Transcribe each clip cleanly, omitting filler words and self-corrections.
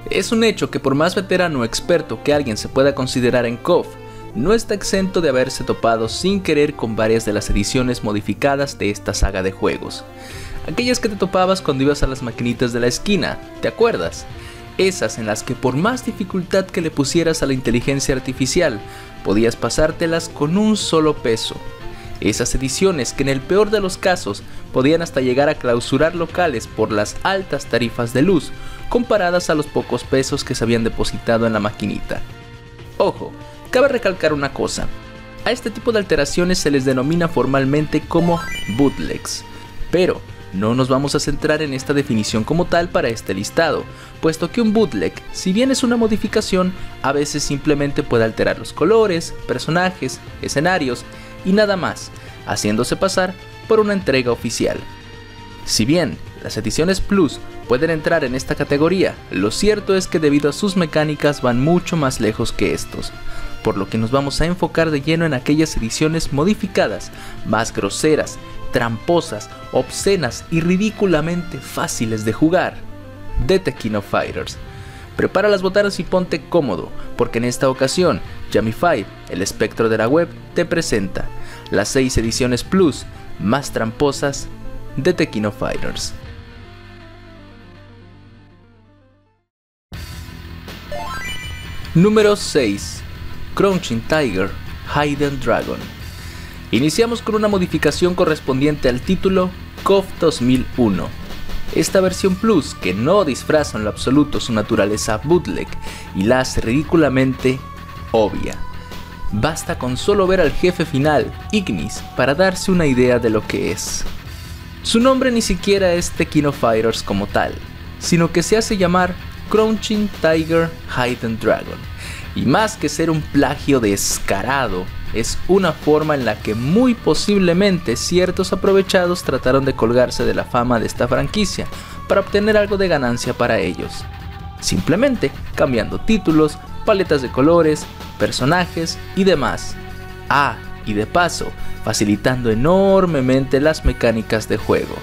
Es un hecho que por más veterano o experto que alguien se pueda considerar en KOF, no está exento de haberse topado sin querer con varias de las ediciones modificadas de esta saga de juegos. Aquellas que te topabas cuando ibas a las maquinitas de la esquina, ¿te acuerdas? Esas en las que por más dificultad que le pusieras a la inteligencia artificial, podías pasártelas con un solo peso. Esas ediciones que en el peor de los casos podían hasta llegar a clausurar locales por las altas tarifas de luz comparadas a los pocos pesos que se habían depositado en la maquinita. Ojo, cabe recalcar una cosa, a este tipo de alteraciones se les denomina formalmente como bootlegs, pero no nos vamos a centrar en esta definición como tal para este listado, puesto que un bootleg, si bien es una modificación, a veces simplemente puede alterar los colores, personajes, escenarios y nada más, haciéndose pasar por una entrega oficial. Si bien las ediciones Plus pueden entrar en esta categoría, lo cierto es que debido a sus mecánicas van mucho más lejos que estos, por lo que nos vamos a enfocar de lleno en aquellas ediciones modificadas, más groseras, tramposas, obscenas y ridículamente fáciles de jugar, de The King of Fighters. Prepara las botanas y ponte cómodo, porque en esta ocasión, Jamify, el espectro de la web, te presenta las 6 ediciones Plus más tramposas de The King of Fighters. Número 6. Crouching Tiger, Hidden Dragon. Iniciamos con una modificación correspondiente al título KOF 2001. Esta versión Plus, que no disfraza en lo absoluto su naturaleza bootleg y la hace ridículamente obvia. Basta con solo ver al jefe final, Ignis, para darse una idea de lo que es. Su nombre ni siquiera es The King of Fighters como tal, sino que se hace llamar Crouching Tiger, Hidden Dragon. Y más que ser un plagio descarado, es una forma en la que muy posiblemente ciertos aprovechados trataron de colgarse de la fama de esta franquicia para obtener algo de ganancia para ellos, simplemente cambiando títulos, paletas de colores, personajes y demás. Ah, y de paso, facilitando enormemente las mecánicas de juego.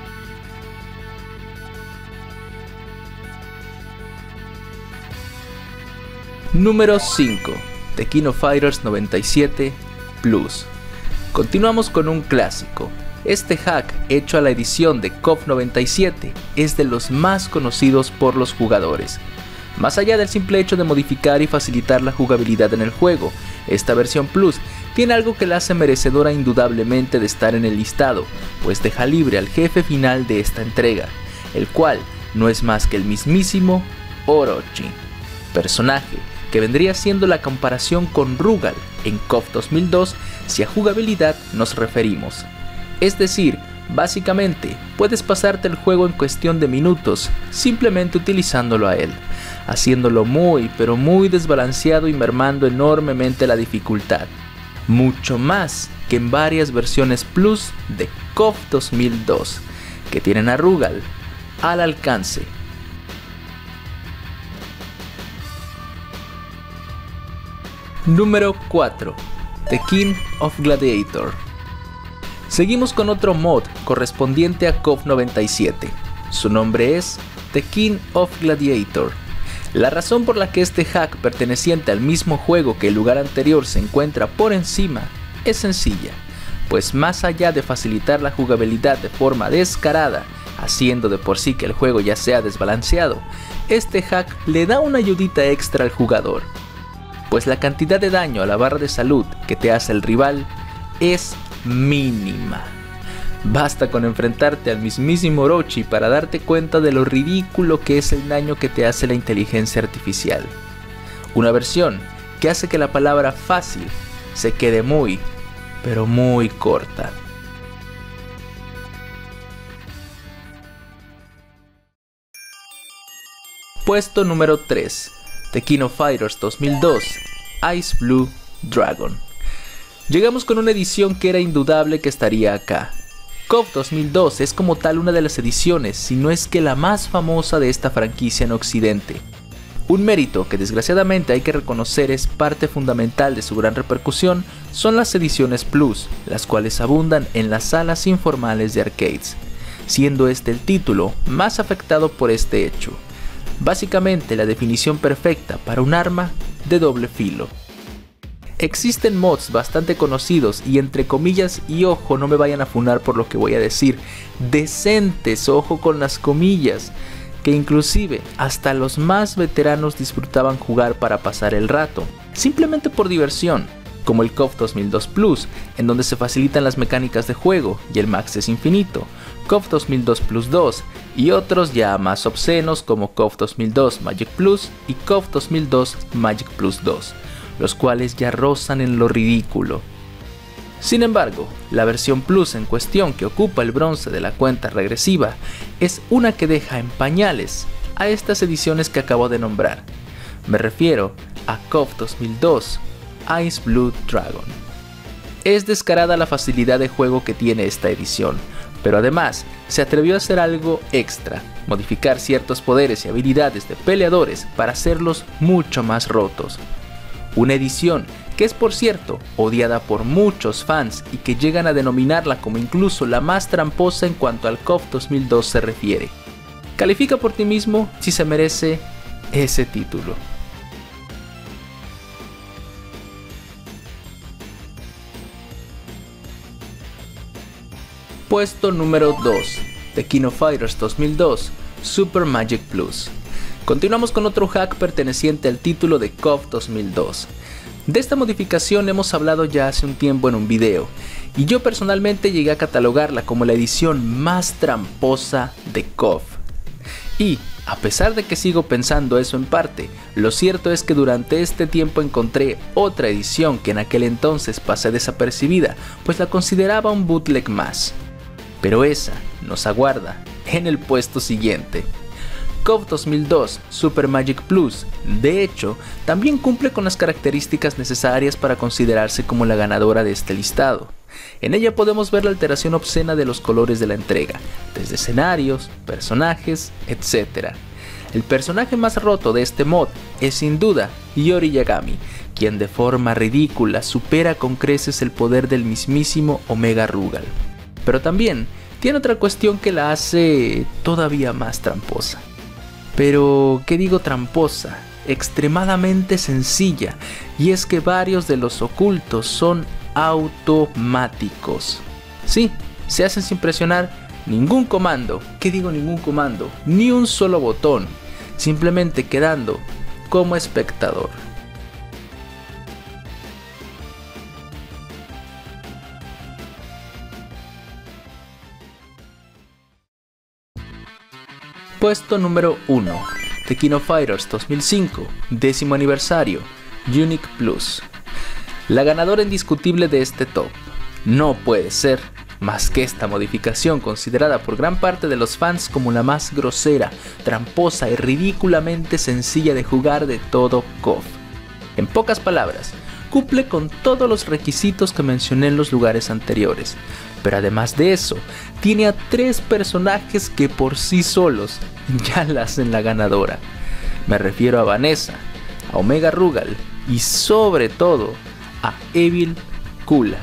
Número 5. The King of Fighters 97 Plus. Continuamos con un clásico. Este hack hecho a la edición de KOF 97 es de los más conocidos por los jugadores. Más allá del simple hecho de modificar y facilitar la jugabilidad en el juego, esta versión Plus tiene algo que la hace merecedora indudablemente de estar en el listado, pues deja libre al jefe final de esta entrega, el cual no es más que el mismísimo Orochi, personaje que vendría siendo la comparación con Rugal en KOF 2002 si a jugabilidad nos referimos. Es decir, básicamente puedes pasarte el juego en cuestión de minutos simplemente utilizándolo a él, haciéndolo muy pero muy desbalanceado y mermando enormemente la dificultad, mucho más que en varias versiones Plus de KOF 2002 que tienen a Rugal al alcance. Número 4. The King of Gladiator. Seguimos con otro mod correspondiente a KOF 97. Su nombre es The King of Gladiator. La razón por la que este hack perteneciente al mismo juego que el lugar anterior se encuentra por encima es sencilla, pues más allá de facilitar la jugabilidad de forma descarada, haciendo de por sí que el juego ya sea desbalanceado, este hack le da una ayudita extra al jugador, pues la cantidad de daño a la barra de salud que te hace el rival es mínima. Basta con enfrentarte al mismísimo Orochi para darte cuenta de lo ridículo que es el daño que te hace la inteligencia artificial. Una versión que hace que la palabra fácil se quede muy, pero muy corta. Puesto número 3. The King of Fighters 2002, Ice Blue Dragon. Llegamos con una edición que era indudable que estaría acá. KOF 2002 es como tal una de las ediciones, si no es que la más famosa de esta franquicia en Occidente. Un mérito que desgraciadamente hay que reconocer es parte fundamental de su gran repercusión son las ediciones Plus, las cuales abundan en las salas informales de arcades, siendo este el título más afectado por este hecho. básicamente la definición perfecta para un arma de doble filo. Existen mods bastante conocidos y entre comillas, y ojo, no me vayan a funar por lo que voy a decir, decentes, ojo con las comillas, que inclusive hasta los más veteranos disfrutaban jugar para pasar el rato, simplemente por diversión, como el KOF 2002 Plus, en donde se facilitan las mecánicas de juego y el max es infinito, KOF 2002 Plus 2 y otros ya más obscenos como KOF 2002 Magic Plus y KOF 2002 Magic Plus 2, los cuales ya rozan en lo ridículo. Sin embargo, la versión Plus en cuestión, que ocupa el bronce de la cuenta regresiva, es una que deja en pañales a estas ediciones que acabo de nombrar. Me refiero a KOF 2002 Ice Blue Dragon. Es descarada la facilidad de juego que tiene esta edición, pero además se atrevió a hacer algo extra, modificar ciertos poderes y habilidades de peleadores para hacerlos mucho más rotos. Una edición que es, por cierto, odiada por muchos fans y que llegan a denominarla como incluso la más tramposa en cuanto al KOF 2002 se refiere. Califica por ti mismo si se merece ese título. Puesto número 2, The King of Fighters 2002 Super Magic Plus. Continuamos con otro hack perteneciente al título de KOF 2002. De esta modificación hemos hablado ya hace un tiempo en un video, y yo personalmente llegué a catalogarla como la edición más tramposa de KOF. Y, a pesar de que sigo pensando eso en parte, lo cierto es que durante este tiempo encontré otra edición que en aquel entonces pasé desapercibida, pues la consideraba un bootleg más. Pero esa nos aguarda en el puesto siguiente. KOF 2002 Super Magic Plus, de hecho, también cumple con las características necesarias para considerarse como la ganadora de este listado. En ella podemos ver la alteración obscena de los colores de la entrega, desde escenarios, personajes, etc. El personaje más roto de este mod es sin duda Yori Yagami, quien de forma ridícula supera con creces el poder del mismísimo Omega Rugal. Pero también tiene otra cuestión que la hace todavía más tramposa. Pero, ¿qué digo tramposa? Extremadamente sencilla, y es que varios de los ocultos son automáticos. Sí, se hacen sin presionar ningún comando. ¿Qué digo ningún comando? Ni un solo botón, simplemente quedando como espectador. Puesto número 1, The King of Fighters 2005, 10º aniversario, Unique Plus. La ganadora indiscutible de este top no puede ser más que esta modificación considerada por gran parte de los fans como la más grosera, tramposa y ridículamente sencilla de jugar de todo KOF. En pocas palabras, cumple con todos los requisitos que mencioné en los lugares anteriores, pero además de eso, tiene a 3 personajes que por sí solos ya la hacen la ganadora. Me refiero a Vanessa, a Omega Rugal y sobre todo a Evil Kula.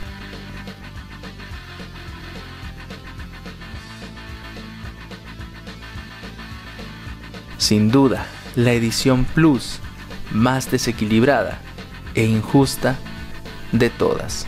Sin duda, la edición Plus más desequilibrada e injusta de todas.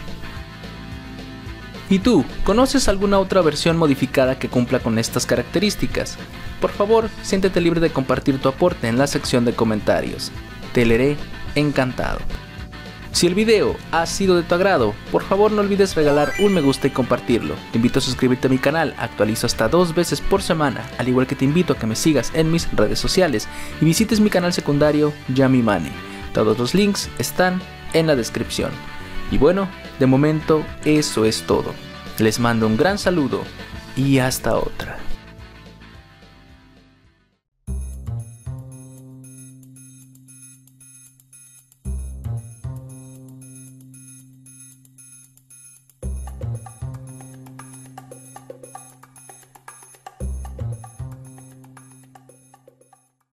¿Y tú, conoces alguna otra versión modificada que cumpla con estas características? Por favor, siéntete libre de compartir tu aporte en la sección de comentarios. Te leeré encantado. Si el video ha sido de tu agrado, por favor no olvides regalar un me gusta y compartirlo. Te invito a suscribirte a mi canal, actualizo hasta 2 veces por semana, al igual que te invito a que me sigas en mis redes sociales y visites mi canal secundario Yummy Money. Todos los links están en la descripción. Y bueno, de momento eso es todo. Les mando un gran saludo y hasta otra.